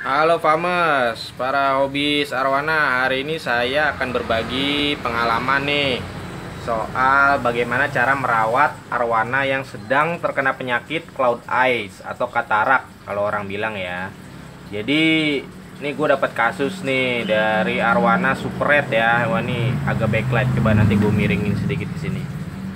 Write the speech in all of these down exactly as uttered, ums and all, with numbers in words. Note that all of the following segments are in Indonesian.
Halo Famers, para hobis arwana. Hari ini saya akan berbagi pengalaman nih soal bagaimana cara merawat arwana yang sedang terkena penyakit cloud eyes atau katarak kalau orang bilang ya. Jadi ini gue dapat kasus nih dari arwana super red ya. Wah, ini agak backlight, coba nanti gue miringin sedikit di sini.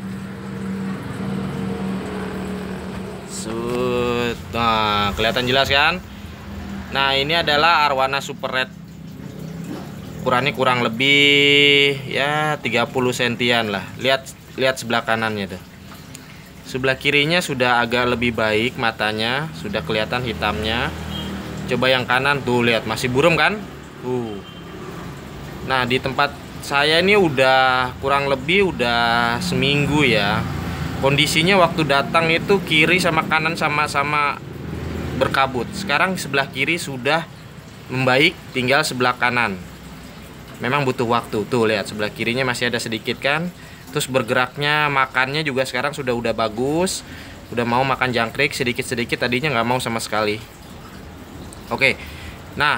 Sud, nah kelihatan jelas kan? Nah, ini adalah arwana super red. Ukurannya kurang lebih ya tiga puluh sentian lah. Lihat lihat sebelah kanannya tuh. Sebelah kirinya sudah agak lebih baik matanya, sudah kelihatan hitamnya. Coba yang kanan tuh, lihat masih buram kan? Tuh. Nah, di tempat saya ini udah kurang lebih udah seminggu ya. Kondisinya waktu datang itu kiri sama kanan sama-sama berkabut. Sekarang sebelah kiri sudah membaik, tinggal sebelah kanan. Memang butuh waktu. Tuh lihat sebelah kirinya masih ada sedikit kan. Terus bergeraknya, makannya juga sekarang sudah udah bagus. Udah mau makan jangkrik sedikit-sedikit, tadinya nggak mau sama sekali. Oke. Nah,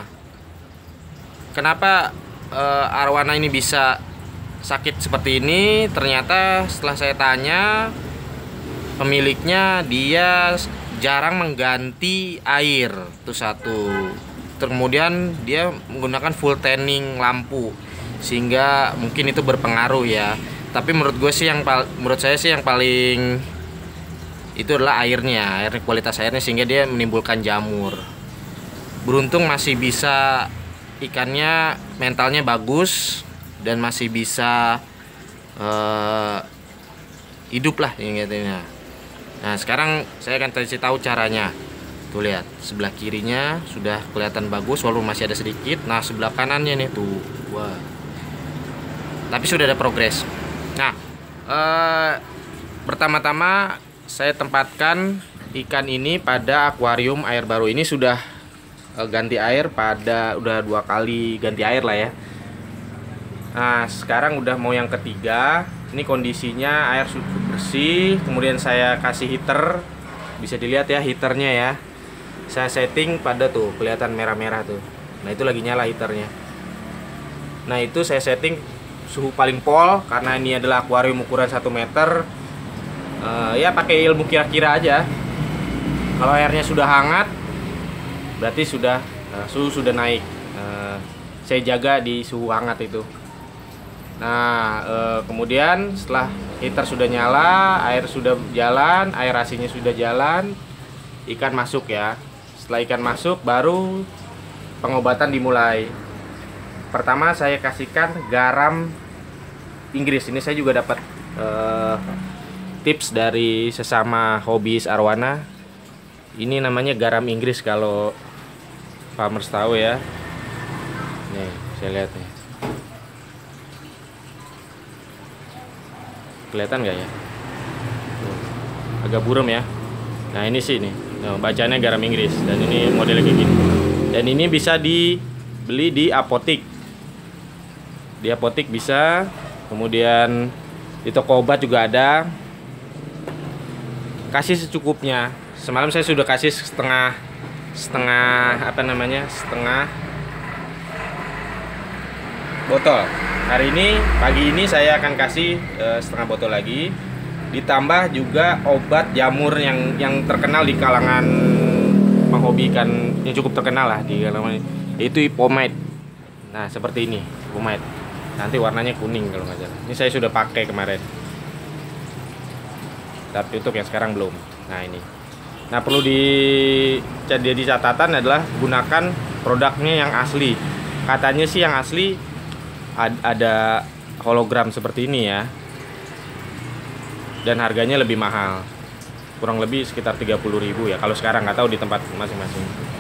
kenapa uh, arwana ini bisa sakit seperti ini? Ternyata setelah saya tanya pemiliknya, dia jarang mengganti air, itu satu. Kemudian dia menggunakan full tanning lampu, sehingga mungkin itu berpengaruh ya. Tapi menurut gue sih yang menurut saya sih yang paling itu adalah airnya, air kualitas airnya, sehingga dia menimbulkan jamur. Beruntung masih bisa, ikannya mentalnya bagus dan masih bisa uh, hidup lah ingatnya. Nah, sekarang saya akan kasih tahu caranya. Tuh lihat, sebelah kirinya sudah kelihatan bagus walaupun masih ada sedikit. Nah, sebelah kanannya nih tuh. Wah. Tapi sudah ada progres. Nah, eh, pertama-tama saya tempatkan ikan ini pada akuarium air baru. Ini sudah eh, ganti air pada udah dua kali ganti air lah ya. Nah, sekarang udah mau yang ketiga. Ini kondisinya air sudah bersih. Kemudian saya kasih heater. Bisa dilihat ya heaternya ya. Saya setting pada tuh, kelihatan merah-merah tuh. Nah, itu lagi nyala heaternya. Nah, itu saya setting suhu paling pol. Karena ini adalah akuarium ukuran satu meter. uh, Ya pakai ilmu kira-kira aja. Kalau airnya sudah hangat, berarti sudah uh, suhu sudah naik. uh, Saya jaga di suhu hangat itu. Nah, e, kemudian setelah heater sudah nyala, air sudah jalan, air asinnya sudah jalan, ikan masuk ya. Setelah ikan masuk, baru pengobatan dimulai. Pertama saya kasihkan garam Inggris. Ini saya juga dapat e, tips dari sesama hobis arwana. Ini namanya garam Inggris kalau Famers tahu ya. Nih, saya lihat nih. Kelihatan nggak ya? Tuh, agak buram ya. Nah, ini sih nih. Nah, bacanya garam Inggris dan ini modelnya kayak gini. Dan ini bisa dibeli di apotik. Di apotik bisa. Kemudian di toko obat juga ada. Kasih secukupnya. Semalam saya sudah kasih setengah setengah apa namanya? setengah botol. Hari ini, pagi ini saya akan kasih e, setengah botol lagi. Ditambah juga obat jamur yang yang terkenal di kalangan penghobi ikan, yang cukup terkenal lah di kalangan, yaitu pomade. Nah, seperti ini, pomade. Nanti warnanya kuning kalau nggak salah. Ini saya sudah pakai kemarin. Tapi untuk yang sekarang belum. Nah, ini. Nah, perlu di jadi catatan adalah gunakan produknya yang asli. Katanya sih yang asli ada hologram seperti ini ya, dan harganya lebih mahal, kurang lebih sekitar tiga puluh ribu ya kalau sekarang, nggak tahu di tempat masing-masing.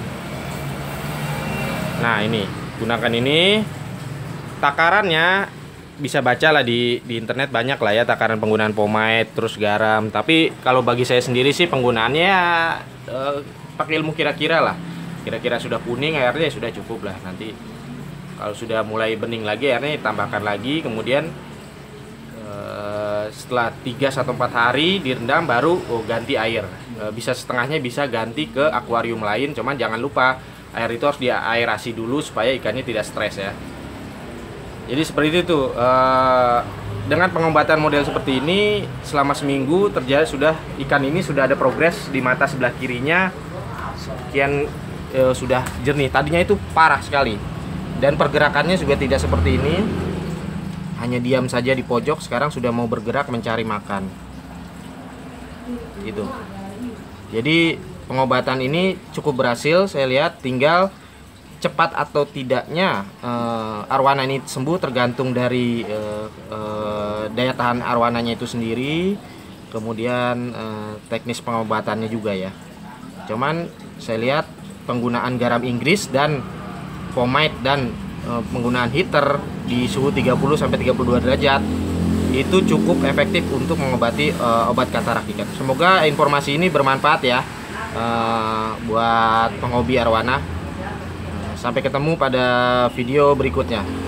Nah, ini gunakan ini. Takarannya bisa baca lah di di internet, banyak lah ya takaran penggunaan pomade terus garam. Tapi kalau bagi saya sendiri sih penggunaannya eh, pakai ilmu kira-kira lah. Kira-kira sudah kuning airnya sudah cukup lah. Nanti kalau sudah mulai bening lagi airnya tambahkan lagi. Kemudian eh, setelah tiga sampai empat hari direndam baru oh, ganti air. E, bisa setengahnya bisa ganti ke akuarium lain, cuman jangan lupa Air itu harus diaerasi dulu supaya ikannya tidak stres ya. Jadi seperti itu. Uh, dengan pengobatan model seperti ini selama seminggu terjadi sudah ikan ini sudah ada progres di mata sebelah kirinya sekian uh, sudah jernih. Tadinya itu parah sekali dan pergerakannya juga tidak seperti ini, hanya diam saja di pojok. Sekarang sudah mau bergerak mencari makan. Itu. Jadi pengobatan ini cukup berhasil, saya lihat. Tinggal cepat atau tidaknya uh, arwana ini sembuh tergantung dari uh, uh, daya tahan arwananya itu sendiri, kemudian uh, teknis pengobatannya juga ya. Cuman saya lihat penggunaan garam Inggris dan pomade dan uh, penggunaan heater di suhu tiga puluh sampai tiga puluh dua derajat itu cukup efektif untuk mengobati uh, obat katarak ikan. Semoga informasi ini bermanfaat ya uh, buat penghobi arwana. Sampai ketemu pada video berikutnya.